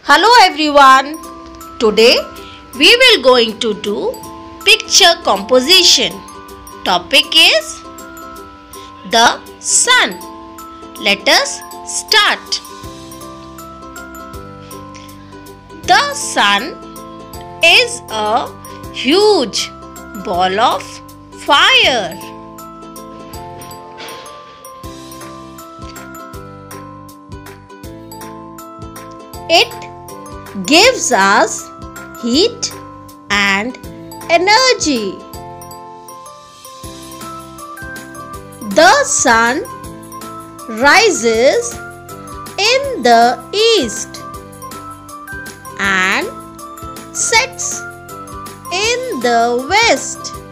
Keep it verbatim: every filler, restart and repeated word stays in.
Hello everyone. Today we will going to do picture composition. Topic is the sun. Let us start. The sun is a huge ball of fire. It gives us heat and energy. The sun rises in the east and sets in the west.